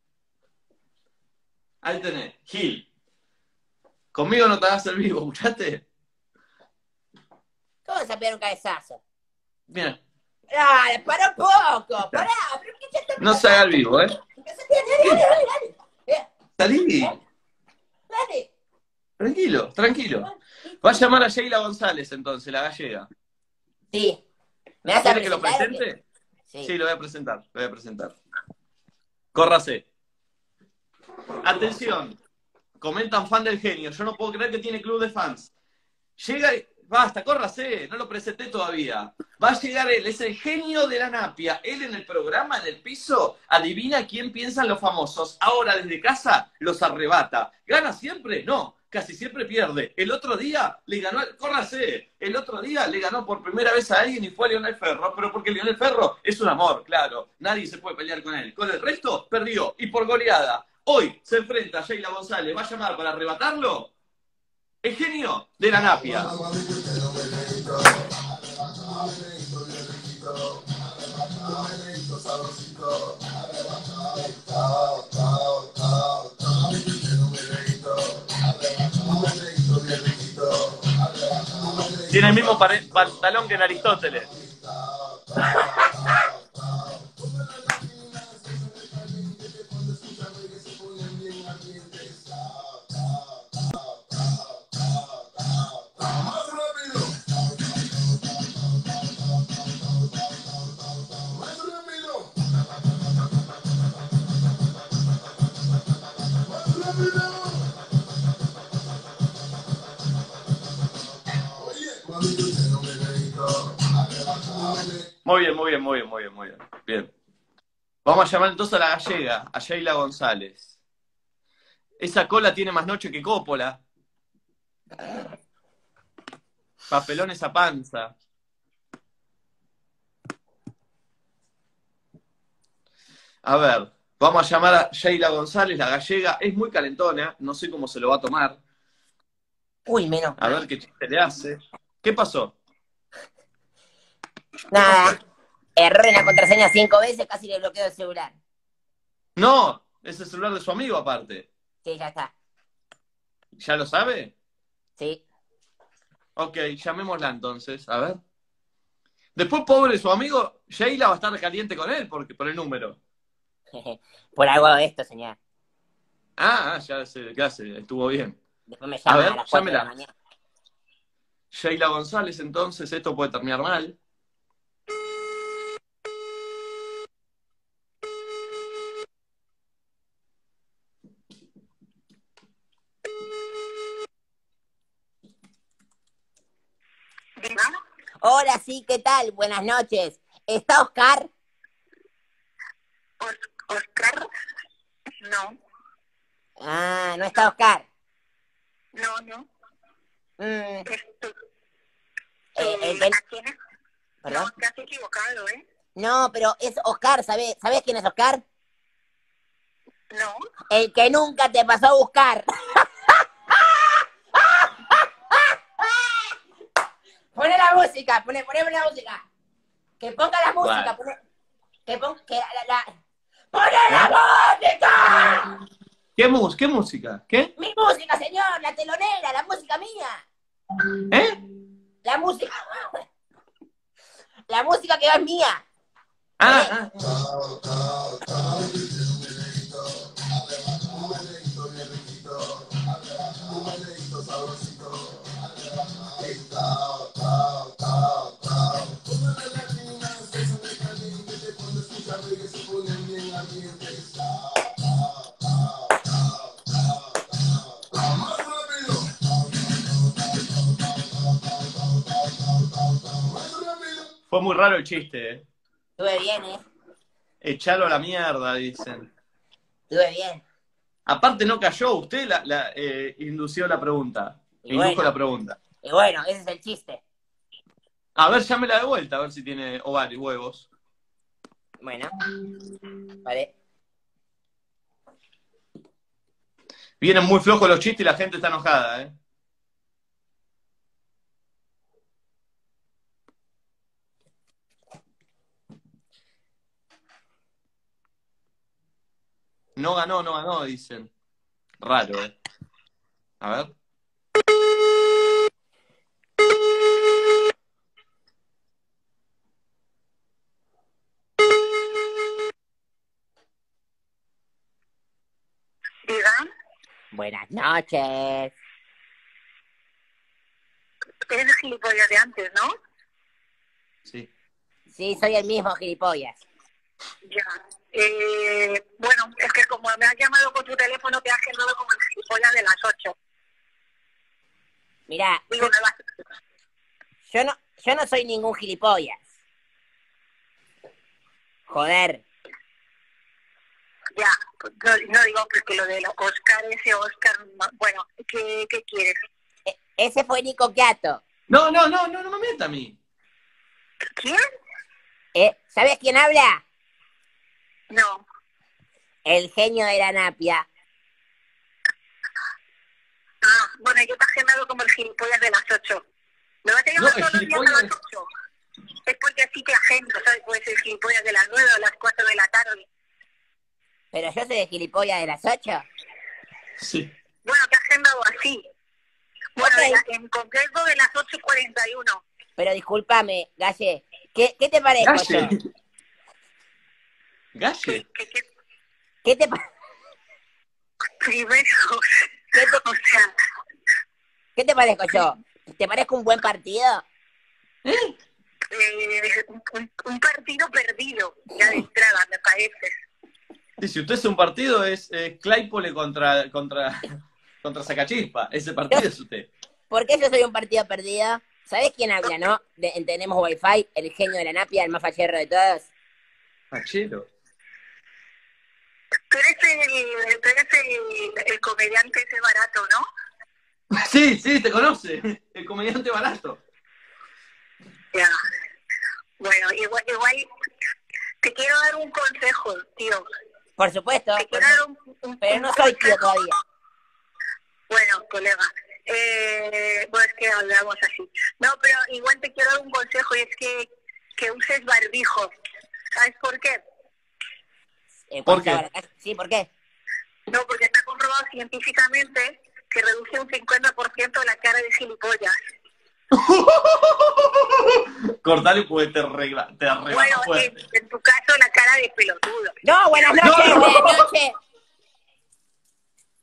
Ahí tenés. Gil. Conmigo no te hagas el vivo, ¿escuchaste? ¿Cómo vas a pegar un cabezazo? Mira, Dale, para un poco, pará. Pero ¿qué te está no se haga el vivo, ¿eh? Dale, dale, dale, dale. Eh, Salí. Dale. Tranquilo, tranquilo. Va a llamar a Sheila González entonces, la gallega. Sí. ¿Me vas a ¿Quiere que lo presentar o qué? presente? Sí. Sí, lo voy a presentar, lo voy a presentar. Córrase. Atención. Comentan fan del genio. Yo no puedo creer que tiene club de fans. Llega y... Basta, córrase, no lo presenté todavía. Va a llegar él, es el genio de la napia. Él en el programa, en el piso, adivina quién piensan los famosos. Ahora desde casa los arrebata. ¿Gana siempre? No, casi siempre pierde. El otro día le ganó, córrase, el otro día le ganó por primera vez a alguien y fue a Leonel Ferro, pero porque Leonel Ferro es un amor, claro. Nadie se puede pelear con él. Con el resto, perdió y por goleada. Hoy se enfrenta a Sheila González. ¿Va a llamar para arrebatarlo? El genio de la napia. Tiene el mismo pare- pantalón que en Aristóteles. Muy bien, muy bien, muy bien, muy bien, muy bien. Bien. Vamos a llamar entonces a la gallega, a Sheila González. Esa cola tiene más noche que Coppola. Papelón esa panza. A ver, vamos a llamar a Sheila González, la gallega. Es muy calentona, no sé cómo se lo va a tomar. Uy, menos. A ver qué chiste le hace. ¿Qué pasó? Nada. Error en la contraseña cinco veces, casi le bloqueo el celular. No, es el celular de su amigo aparte. Sí, ya está. ¿Ya lo sabe? Sí. Ok, llamémosla entonces, a ver. Después, pobre su amigo, Sheila va a estar caliente con él porque, por el número. Por algo de esto, señor. Ah, ah, ya sé de qué hace, estuvo bien. Después me A llaman a, ver, las cuatro de la llámela. mañana. Sheila González, entonces, esto puede terminar mal. Hola, sí, ¿qué tal? Buenas noches. ¿Está Oscar? Os- Oscar, no, Ah, no está Oscar. no, no. Mm, Esto, eh, el eh, que- ¿a quién es? ¿Perdón? No, te has equivocado, ¿eh? No, pero es Oscar, ¿sabes? ¿Sabes quién es Oscar? No. El que nunca te pasó a buscar. Pone la música, pone, poneme la música. Que ponga la música, Bueno. pone, que ponga, que la, la, la- ¡Pone la música! ¿Qué, mus ¿Qué música? ¿Qué? Mi música, señor, la telonera, la música mía. ¿Eh? La música. La música que va es mía. Ah, ah. Fue muy raro el chiste, ¿eh? Estuve bien, ¿eh? Echalo a la mierda, dicen. Estuve bien. Aparte no cayó, usted la, la, eh, indució la pregunta. Y Indujo bueno. la pregunta. Y bueno, ese es el chiste. A ver, llámela de vuelta, a ver si tiene ovarios, huevos. Bueno. Vale. Vienen muy flojos los chistes y la gente está enojada, ¿eh? No ganó, no ganó, dicen. Raro, ¿eh? A ver. Diga, Buenas noches. eres el gilipollas de antes, ¿no? Sí. Sí, soy el mismo, gilipollas. Ya. Eh, bueno, es que como me has llamado con tu teléfono, te has quedado como el gilipollas de las ocho. Mirá, Digo, me vas... yo no, yo no soy ningún gilipollas. Joder. Ya, pues no, no digo porque lo de los Oscar, ese Oscar, no, bueno, ¿qué, qué quieres? E- ese fue Nico Quiato. No, no, no, no, no me meta a mí. ¿Quién? Eh, ¿Sabes quién habla? No. El genio de la napia. Ah, bueno, yo te he agendado como el gilipollas de las ocho. ¿Me vas a llamar No, el todos los días a gilipollas- las ocho? Es porque así te agendo, ¿sabes? Puede ser el gilipollas de las nueve o las cuatro de la tarde. Pero yo soy el gilipollas de las ocho. Sí. Bueno, te he agendado así. Bueno, Ok. de la- en concreto de las ocho y cuarenta y uno. Pero discúlpame, Galle. ¿Qué, qué te parezco Galle. yo? Galle. Que, que, que ¿Qué te, pa- primero, qué te, o sea, qué te parezco yo? ¿Te parezco un buen partido? eh, un, un- un partido perdido, ya de entrada, me parece. Sí, si usted es un partido, es eh, Claypole contra, contra, contra Sacachispa. Ese partido es usted. ¿Por qué yo soy un partido perdido? ¿Sabés quién habla, no? De, en Tenemos Wi-Fi, el genio de la napia, el más fachero de todos. Fachero. Tú eres el, tú eres el, el comediante ese barato, ¿no? Sí, sí, te conoce. El comediante barato. Ya. Bueno, igual, igual te quiero dar un consejo, tío. Por supuesto, Te por quiero dar su- un, un- pero un no soy tío consejo. todavía. Bueno, colega. Eh, bueno, es que hablamos así. No, pero igual te quiero dar un consejo y es que, que uses barbijo. ¿Sabes por qué? Eh, ¿Por cuando qué? estaba- Sí, ¿por qué? No, porque está comprobado científicamente que reduce un cincuenta por ciento la cara de gilipollas. Cortale pues te arregla, te arregla Bueno, en, fuerte. en tu caso la cara de pelotudo. No, buenas noches, No, no. buenas noches.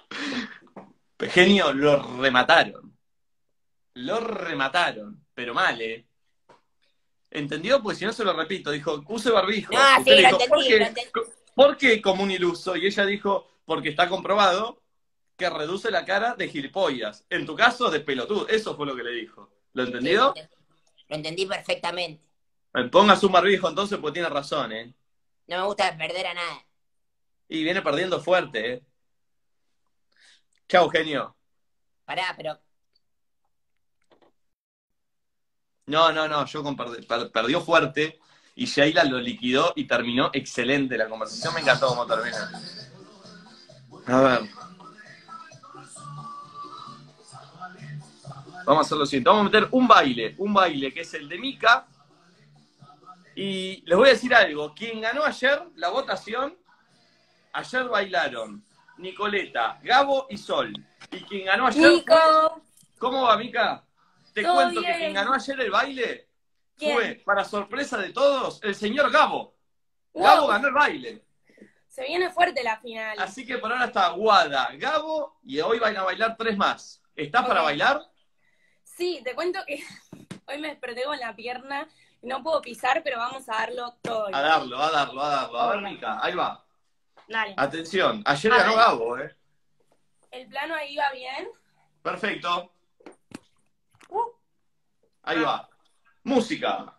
Genio, lo remataron. Lo remataron, pero mal, ¿eh? ¿Entendió? Pues si no se lo repito, dijo, use barbijo. No, Usted sí, le lo dijo, ¿por entendí, qué? lo entendí. ¿Por qué como un iluso? Y ella dijo, porque está comprobado que reduce la cara de gilipollas. En tu caso, de pelotudo. Eso fue lo que le dijo. ¿Lo Sí, lo entendió? entendí. Lo entendí perfectamente. Eh, Póngase un barbijo entonces, porque tiene razón, ¿eh? No me gusta perder a nada. Y viene perdiendo fuerte, ¿eh? Chau, genio. Pará, pero No, no, no, yo con perd- per- perdió fuerte y Sheila lo liquidó y terminó excelente la conversación. Me encantó cómo termina. A ver. Vamos a hacer lo siguiente. Vamos a meter un baile, un baile que es el de Mika. Y les voy a decir algo. Quien ganó ayer la votación, ayer bailaron Nicoleta, Gabo y Sol. Y quien ganó ayer fue... Nico, ¿Cómo va, Mika? Te todo cuento que bien. quien ganó ayer el baile ¿Quién? fue, para sorpresa de todos, el señor Gabo. Wow. Gabo ganó el baile. Se viene fuerte la final. Así que por ahora está Guada, Gabo y hoy van a bailar tres más. ¿Estás para Ok. bailar? Sí, te cuento que hoy me desperté con la pierna, no puedo pisar, pero vamos a darlo todo. hoy. A darlo, a darlo, a darlo. A ver, Obvio. Mika, ahí va. Dale. Atención, ayer A ganó ver. Gabo, ¿eh? El plano ahí va bien. Perfecto. Uh. Ahí Ah. va. Música.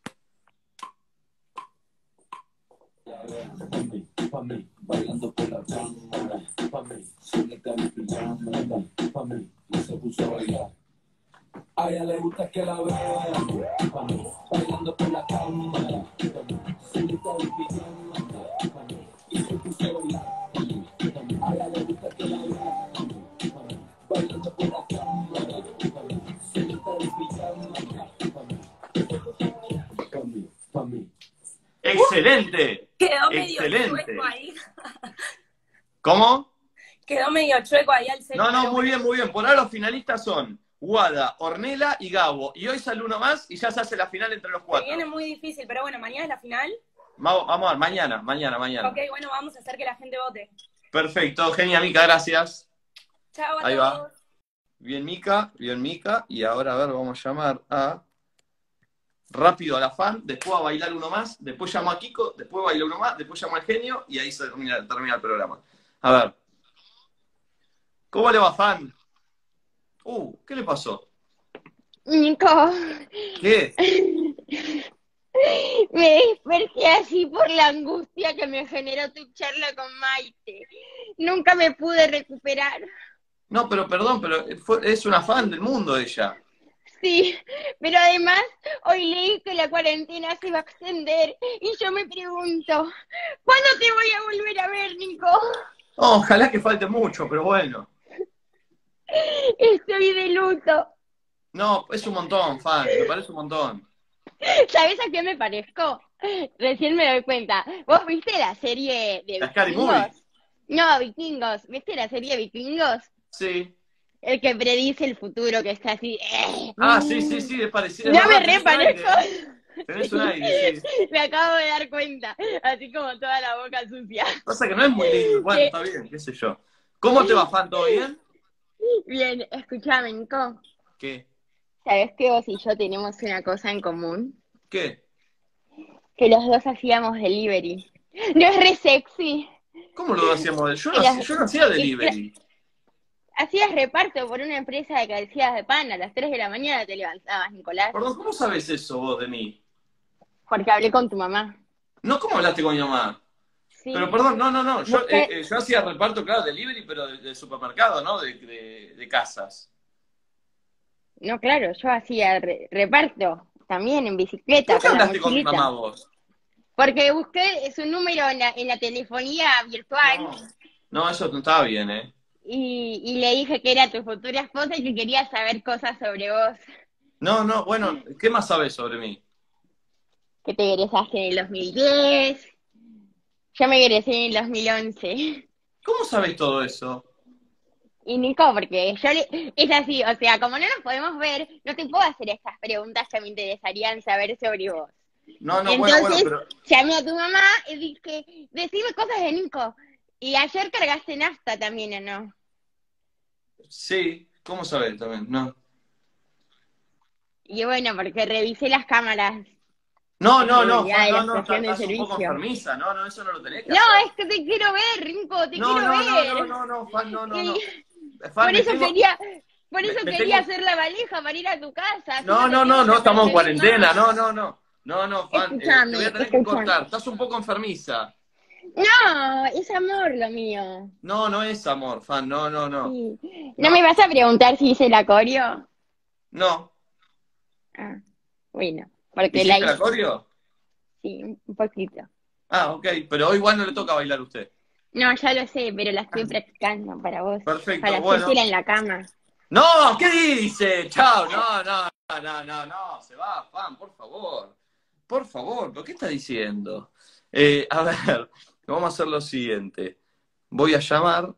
Pa' mí, bailando por la cámara, pa' mí, solita en pijama, pa' mí, y se puso a bailar. A ella le gusta que la vean, pa' mí, bailando por la cámara, pa' mí, solita en pijama, pa' mí, y se puso a bailar. Pa' mí, a ella le gusta que la vean, pa' mí, bailando por la cámara, pa' mí, solita en pijama, pa' mí, pa' mí, pa' mí. ¡Excelente! Quedó medio Excelente. chueco ahí. ¿Cómo? Quedó medio chueco ahí al centro. No, no, muy bien, muy bien. Por ahora los finalistas son Guada, Ornella y Gabo. Y hoy sale uno más y ya se hace la final entre los Se cuatro. viene muy difícil, pero bueno, mañana es la final. Vamos, vamos a ver, mañana, mañana, mañana. Ok, bueno, vamos a hacer que la gente vote. Perfecto, genial, Mica, gracias. Chao a Ahí va. todos. Bien, Mica, bien, Mica. Y ahora, a ver, vamos a llamar a... Rápido a la fan, después a bailar uno más, después llamo a Kiko, después baila uno más, después llamo al genio y ahí se termina, termina el programa. A ver. ¿Cómo le va, fan? Uh, ¿qué le pasó? Nico, ¿Qué? me desperté así por la angustia que me generó tu charla con Maite. Nunca me pude recuperar. No, pero perdón, pero fue- es una fan del mundo ella. Sí, pero además hoy leí que la cuarentena se va a extender y yo me pregunto, ¿cuándo te voy a volver a ver, Nico? Oh, ojalá que falte mucho, pero bueno. Estoy de luto. No, es un montón, fan, me parece un montón. ¿Sabes a qué me parezco? Recién me doy cuenta. ¿Vos viste la serie de ¿La Scary Vikingos? Movie? No, Vikingos. ¿Viste la serie de Vikingos? Sí. El que predice el futuro, que está así. eh. Ah, sí, sí, sí, es parecido. No es me verdad, tenés un reparezco. aire. Tenés un aire, sí. Me acabo de dar cuenta. Así como toda la boca sucia. Pasa que no es muy lindo. Bueno, Sí. está bien, qué sé yo. ¿Cómo te va, fan? ¿Todo bien? Bien, escúchame, Nico. ¿Qué? ¿Sabés que vos y yo tenemos una cosa en común? ¿Qué? Que los dos hacíamos delivery. ¿No es re sexy? ¿Cómo lo hacíamos? Yo no, Era- hacía- yo no hacía delivery. Hacías reparto por una empresa de calcillas de pan. A las tres de la mañana te levantabas, Nicolás. Perdón, ¿cómo sabes eso vos de mí? Porque hablé con tu mamá. No, ¿cómo hablaste con mi mamá? Sí. Pero perdón, no, no, no. Yo, Busqué- eh, eh, yo hacía reparto, claro, delivery, pero de, de supermercado, ¿no? De, de, de casas. No, claro, yo hacía re- reparto también en bicicleta. ¿Por qué con la hablaste con mi mochilita. mamá vos? Porque busqué su número en la, en la telefonía virtual No, no, eso no estaba bien, ¿eh? y, y le dije que era tu futura esposa y que quería saber cosas sobre vos. No, no, bueno, ¿qué más sabes sobre mí? Que te egresaste en el dos mil diez. Yo me egresé en el dos mil once. ¿Cómo sabes todo eso? Y Nico, porque yo le, es así, o sea, como no nos podemos ver, no te puedo hacer estas preguntas que me interesarían saber sobre vos. No, no, bueno, bueno, Entonces, pero... llamé a tu mamá y dije, decime cosas de Nico. Y ayer cargaste nafta también, ¿o no? Sí, ¿cómo sabés también? No. Y bueno, porque revisé las cámaras No, de no, no, seguridad Juan, de la no, no, estación de estás un poco servicio. enfermiza, no, no, eso no lo tenés que No, hacer. es que te quiero ver, Rinco, te No, quiero no, no, ver. no, no, no, Juan, no, no, no. Y Juan, por me eso tengo- quería, por me- eso me quería tengo- hacer la valija para ir a tu casa. así No, te no, no, tengo no, que estamos en perseguir cuarentena, más. no, no, no. No, no, Juan, eh, te Escuchame, voy a tener que escuchame. cortar, estás un poco enfermiza. No, es amor lo mío. No, no es amor, Fan, no, no, no. Sí. No. ¿No me vas a preguntar si hice la coreo? No. Ah, bueno, porque ¿Hiciste la la hice. coreo? Sí, un poquito. Ah, ok, pero hoy igual no le toca bailar a usted. No, ya lo sé, pero la estoy practicando para vos. Perfecto, Para bueno. hacértela en la cama. No, ¿qué dice? Chao, no, no, no, no, no, se va, Fan, por favor. Por favor, ¿pero qué está diciendo? Eh, a ver, vamos a hacer lo siguiente. Voy a llamar.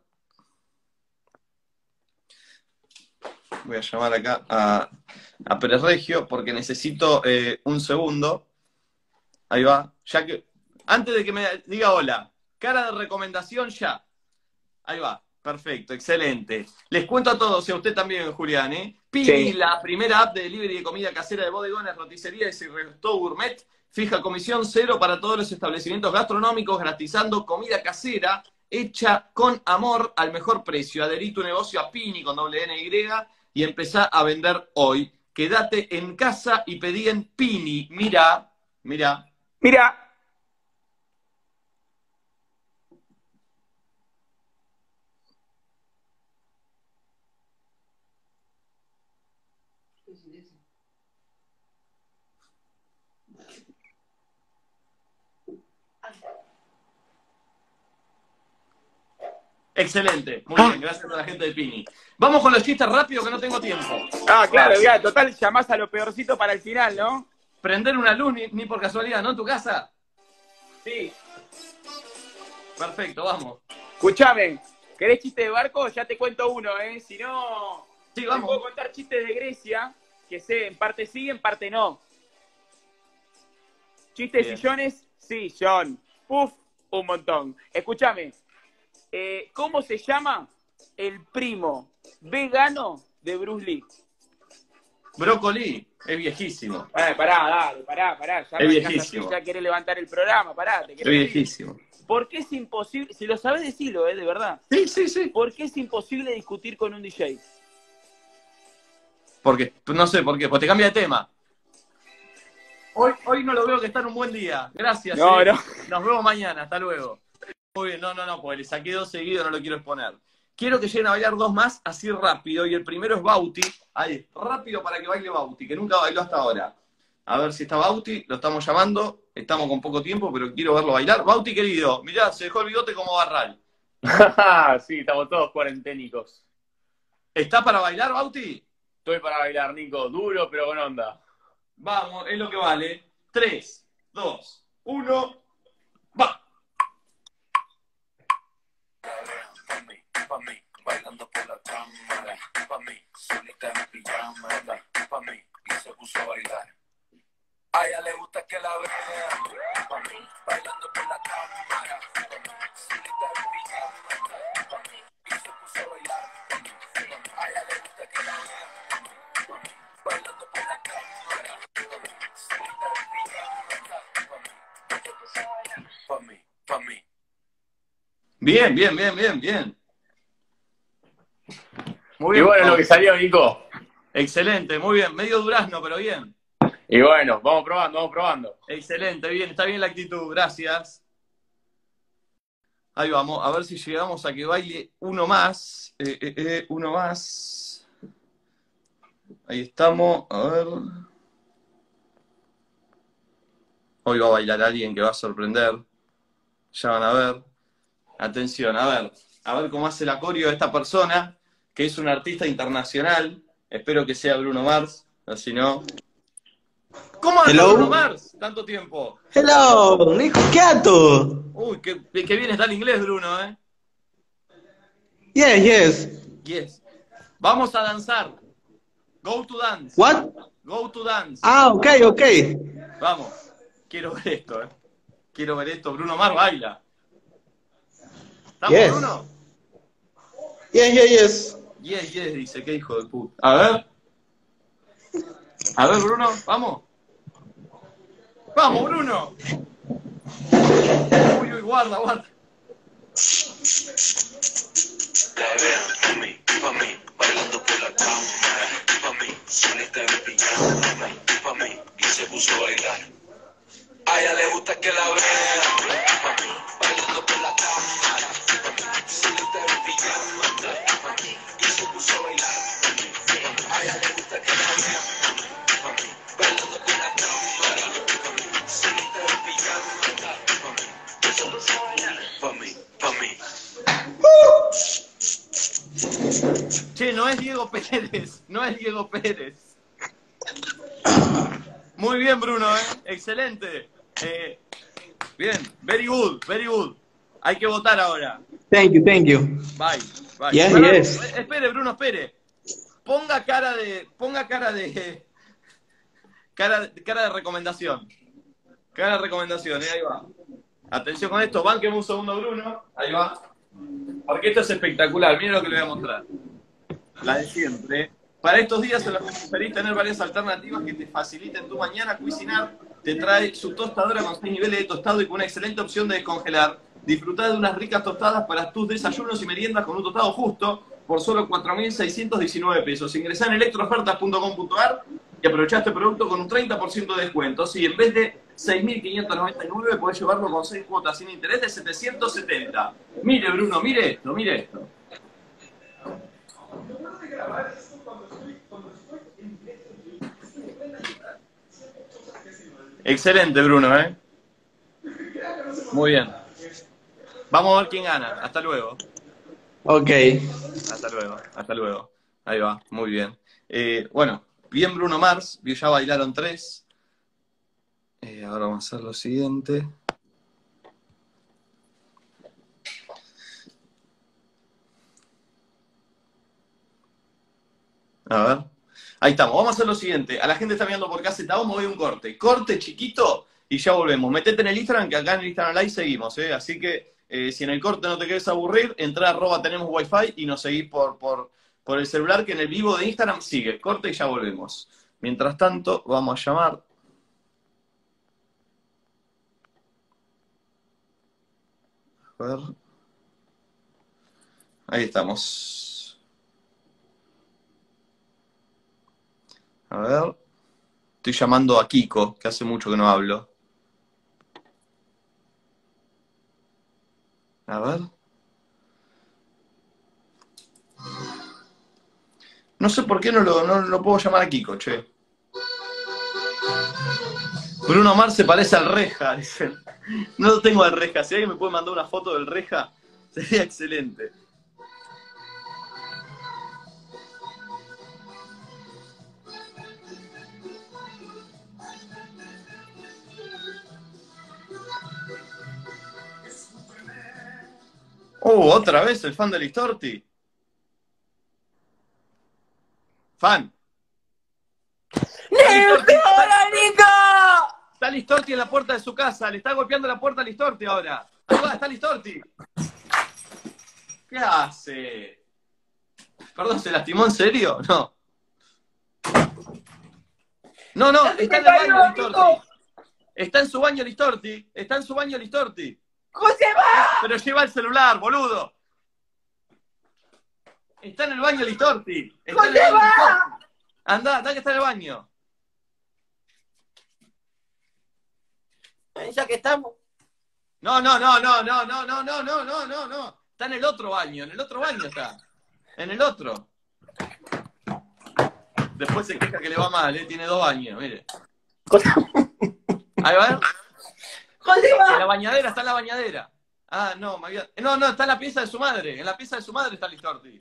Voy a llamar acá a, a Pérez Regio porque necesito eh, un segundo. Ahí va. Ya que, antes de que me diga hola, cara de recomendación ya. Ahí va. Perfecto, excelente. Les cuento a todos y a usted también, Julián, ¿eh? Pini, Sí. la primera app de delivery de comida casera de bodegones, roticerías y resto gourmet, fija comisión cero para todos los establecimientos gastronómicos, garantizando comida casera hecha con amor al mejor precio. Adherí tu negocio a Pini con doble N Y y empezá a vender hoy. Quédate en casa y pedí en Pini. Mira, mira. Mira. Excelente, muy bien, gracias a la gente de Pini. Vamos con los chistes rápido que no tengo tiempo. Ah, claro, ya, total, llamás a lo peorcito para el final, ¿no? Prender una luz ni, ni por casualidad, ¿no? ¿En tu casa? Sí. Perfecto, vamos. Escuchame, ¿querés chiste de barco? Ya te cuento uno, ¿eh? Si no, Sí, te vamos. puedo contar chistes de Grecia, que sé, en parte sí, en parte no. ¿Chistes de Bien. sillones? Sí, John. Uf, un montón. Escúchame, eh, ¿cómo se llama el primo vegano de Bruce Lee? Brócoli, es viejísimo. Eh, pará, dale, pará, pará. Ya Es arrancás viejísimo. así, ya querés levantar el programa, pará. Te Es quiero decir. viejísimo. ¿Por qué es imposible? Si lo sabés, decilo, ¿eh? De verdad. Sí, sí, sí. ¿Por qué es imposible discutir con un D J? Porque, no sé por qué, porque te cambia de tema. Hoy, hoy no lo veo que está en un buen día. Gracias. No, eh. no. Nos vemos mañana, hasta luego. Muy bien, no, no, no, porque le saqué dos seguidos, no lo quiero exponer. Quiero que lleguen a bailar dos más, así rápido, y el primero es Bauti. Ahí, rápido para que baile Bauti, que nunca bailó hasta ahora. A ver si está Bauti, lo estamos llamando, estamos con poco tiempo, pero quiero verlo bailar. Bauti, querido, mirá, se dejó el bigote como Barral. Sí, estamos todos cuarenténicos. ¿Está para bailar, Bauti? Estoy para bailar, Nico. Duro, pero con onda. Vamos, es lo que vale. tres, dos, uno, va. Pa' mí, pa' mí, bailando por la cámara, pa' mí, solita en pijama, pa' mí, y se puso a bailar. A ella le gusta que la vean, pa' mí, bailando por la cámara, pa' mí, solita en pijama, pa' mí, y se puso a bailar. A ella le gusta que la vean, pa' mí, bailando por la cámara, pa' mí, solita en pijama, pa' mí, y se puso a bailar. Pa' mí, pa' mí. Bien, bien, bien, bien, bien. Muy Y bien. bueno, lo que salió, Nico. Excelente, muy bien. Medio durazno, pero bien. Y bueno, vamos probando, vamos probando. Excelente, bien, está bien la actitud, gracias. Ahí vamos, a ver si llegamos a que baile uno más. Eh, eh, eh, uno más. Ahí estamos, a ver. Hoy va a bailar alguien que va a sorprender. Ya van a ver. Atención, a ver. A ver cómo hace la coreo esta persona, que es un artista internacional. Espero que sea Bruno Mars, o si no... ¿Cómo anda Hello. Bruno Mars? Tanto tiempo. Hello, Nico Cato. Uy, qué, qué bien está el inglés, Bruno, ¿eh? Yes, yes. Yes. Vamos a danzar. Go to dance. What? Go to dance. Ah, ok, ok. Vamos. Quiero ver esto, ¿eh? Quiero ver esto. Bruno Mars baila. ¿Estamos, Yes. Bruno? Yes, yes, yes. Yes, yes, dice, qué hijo de puta. A ver. A ver, Bruno, vamos. ¡Vamos, Bruno! Uy, uy, guarda, guarda. La veo pa' mí, pa' mí, bailando por la cámara, pa' mí, solita en el pijama, pa' mí, pa' mí, y se puso a bailar. A ella le gusta que la vean, pa' mí, bailando por la cámara, pa' mí, solita en el pijama, pa' mí, y se puso a bailar. A ella le gusta que la vean, pa' mí, bailando por la cámara, pa' mí, solita en el pijama, pa' mí, y se puso a bailar. Pa' mí, pa' mí. Che, no es Diego Pérez, no es Diego Pérez. Muy bien, Bruno, ¿eh? Excelente. Eh, bien, very good, very good. Hay que votar ahora. Thank you, thank you. Bye, bye. Yes, Bueno, yes. Espere, Bruno, espere. Ponga cara de, ponga cara de, cara, cara de recomendación. Cara de recomendación, ¿eh? Ahí va. Atención con esto, banqueme un segundo, Bruno. Ahí va. Porque esto es espectacular, miren lo que le voy a mostrar. La de siempre. Para estos días en los que preferís tener varias alternativas que te faciliten tu mañana, Cuisinart te trae su tostadora con seis niveles de tostado y con una excelente opción de descongelar. Disfrutá de unas ricas tostadas para tus desayunos y meriendas con un tostado justo por solo cuatro mil seiscientos diecinueve pesos. Ingresá en electroofertas punto com punto ar y aprovechá este producto con un treinta por ciento de descuento. Sí, en vez de seis mil quinientos noventa y nueve podés llevarlo con seis cuotas sin interés de setecientos setenta. Mire, Bruno, mire esto, mire esto. Excelente, Bruno, ¿eh? Muy bien. Vamos a ver quién gana. Hasta luego. Ok. Hasta luego, hasta luego. Ahí va, muy bien. Eh, bueno, bien Bruno Mars, ya bailaron tres. Eh, ahora vamos a hacer lo siguiente. A ver. Ahí estamos. Vamos a hacer lo siguiente. A la gente está mirando por caseta. Vamos a ver un corte. Corte chiquito y ya volvemos. Metete en el Instagram, que acá en el Instagram Live seguimos, ¿eh? Así que eh, si en el corte no te querés aburrir, entra a arroba tenemos wifi y nos seguís por, por, por el celular, que en el vivo de Instagram sigue. Corte y ya volvemos. Mientras tanto, vamos a llamar. A ver. Ahí estamos. A ver. Estoy llamando a Kiko, que hace mucho que no hablo. A ver. No sé por qué no lo, no, no puedo llamar a Kiko, che. Bruno Mars se parece al Reja, dicen. No lo tengo al Reja. Si alguien me puede mandar una foto del Reja, sería excelente. Oh, otra vez el fan de Listorti. Fan. ¡Hola, Nico! Está Listorti en la puerta de su casa. Le está golpeando la puerta a Listorti ahora. Ahí va, está Listorti. ¿Qué hace? Perdón, ¿se lastimó en serio? No. No, no, está en el baño Listorti. Está en su baño Listorti. Está en su baño Listorti. ¿Cómo se va? Pero lleva el celular, boludo. Está en el baño Listorti. Está en el baño Listorti. Andá, andá que está en el baño. Ya que estamos. No, no, no, no, no, no, no, no, no, no, no, no. Está en el otro baño, en el otro baño está. En el otro. Después se queja que le va mal, ¿eh? Tiene dos baños, mire. Ahí va. En la bañadera, está en la bañadera. Ah, no, me había... No, no, está en la pieza de su madre. En la pieza de su madre está Listorti.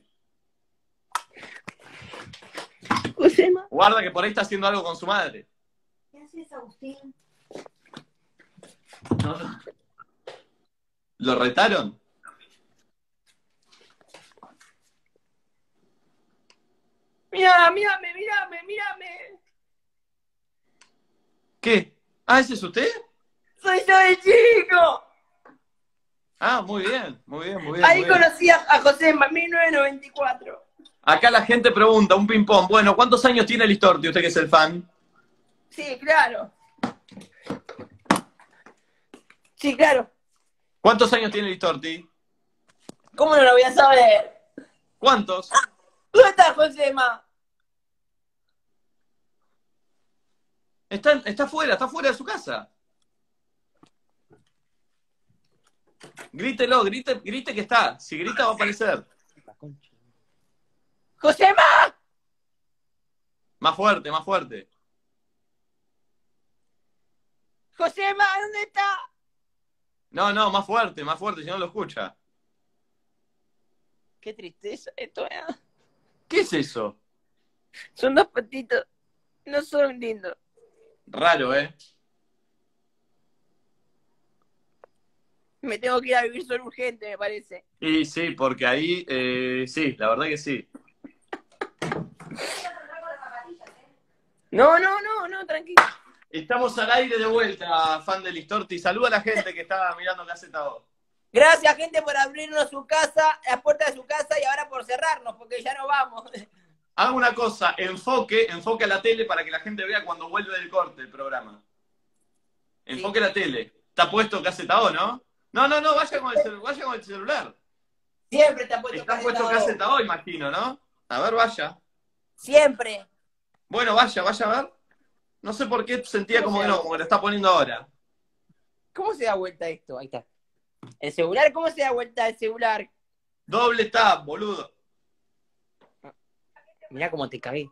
Guarda que por ahí está haciendo algo con su madre. ¿Qué haces, Agustín? No, no. ¿Lo retaron? Mira, mírame, mírame, mírame. ¿Qué? Ah, ¿ese es usted? Soy yo el chico. Ah, muy bien, muy bien, muy bien. Ahí muy bien. conocí a, a José en mil novecientos noventa y cuatro. Acá la gente pregunta, un ping-pong. Bueno, ¿cuántos años tiene Listorti, usted que es el fan? Sí, claro. Sí, claro. ¿Cuántos años tiene Listorti? ¿Cómo no lo voy a saber? ¿Cuántos? ¿Dónde está Josema? Está, está fuera, está fuera de su casa. Grítelo, grite, grite que está. Si grita va a aparecer. ¡Josema! Más fuerte, más fuerte. ¡Josema, ¿dónde está? No, no, más fuerte, más fuerte, si no lo escucha. Qué tristeza esto, ¿eh? ¿Qué es eso? Son dos patitos. No son lindos. Raro, ¿eh? Me tengo que ir a vivir solo urgente, me parece. Y sí, porque ahí, eh, sí, la verdad que sí. No, no, no, no, tranquilo. Estamos al aire de vuelta, fan de Listorti. Saluda a la gente que está mirando Caseta O. Gracias, gente, por abrirnos su casa, las puertas de su casa y ahora por cerrarnos, porque ya no vamos. Haga una cosa, enfoque, enfoque a la tele para que la gente vea cuando vuelve del corte el programa. Enfoque Sí. la tele. Está puesto Caseta O, ¿no? No, no, no, vaya con el, celu- vaya con el celular. Siempre te ha puesto Está Caseta puesto O. Caseta O, imagino, ¿no? A ver, vaya. Siempre. Bueno, vaya, vaya a ver. No sé por qué sentía ¿Cómo como se que no, llama? como que lo está poniendo ahora. ¿Cómo se da vuelta esto? Ahí está. ¿El celular? ¿Cómo se da vuelta el celular? Doble tap, boludo. Mirá cómo te cagué.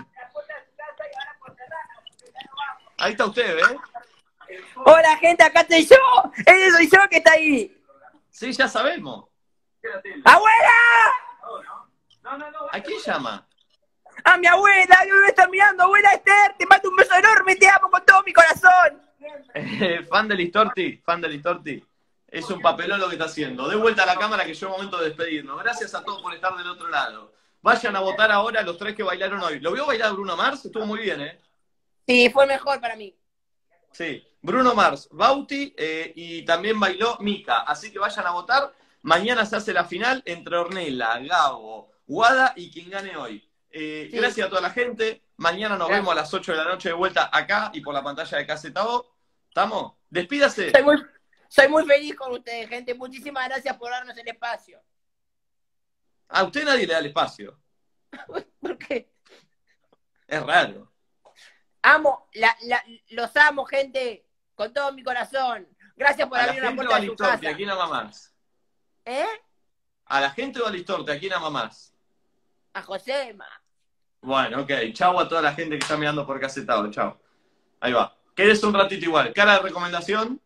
Ahí está usted, ¿eh? Hola, gente, acá estoy yo. Ese soy yo que está ahí. Sí, ya sabemos. ¡Abuela! ¿A quién llama? ¡A mi abuela! ¡Que me está mirando! ¡Abuela Esther! ¡Te mando un beso enorme! ¡Te amo con todo mi corazón! Eh, fan de Listorti, fan de Listorti. Es un papelón lo que está haciendo. De vuelta a la cámara que llegó el momento de despedirnos. Gracias a todos por estar del otro lado. Vayan a votar ahora los tres que bailaron hoy. ¿Lo vio bailar Bruno Mars? Estuvo muy bien, ¿eh? Sí, fue mejor para mí. Sí. Bruno Mars, Bauti eh, y también bailó Mika. Así que vayan a votar. Mañana se hace la final entre Ornella, Gabo, Guada y quien gane hoy. Eh, Sí. Gracias a toda la gente. Mañana nos Gracias. vemos a las ocho de la noche de vuelta acá y por la pantalla de Caseta O. ¿Estamos? Despídase. Soy muy, soy muy feliz con ustedes, gente. Muchísimas gracias por darnos el espacio. A usted nadie le da el espacio. ¿Por qué? Es raro. Amo, la, la, los amo, gente, con todo mi corazón. Gracias por ¿A la abrir la gente o puerta a de su Listorti? casa. ¿A quién ama más? ¿Eh? ¿A la gente o a Listorti? ¿A quién ama más? A Josema. Bueno, ok. Chau a toda la gente que está mirando por Caseta O. Chau. Ahí va. Quédese un ratito igual. Cara de recomendación.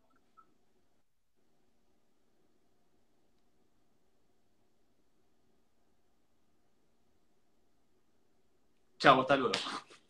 Chau, hasta luego.